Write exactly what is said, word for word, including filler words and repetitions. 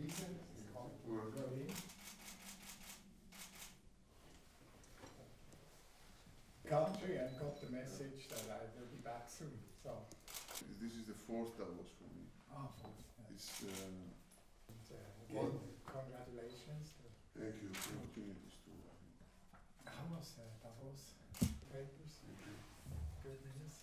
recent country and got the message that I will be back soon. So this is the fourth Davos for me. Ah, fourth. Yeah. It's uh, and, uh, again, congratulations. Thank you for the opportunities to. How was uh, Davos papers? Thank you. Good news.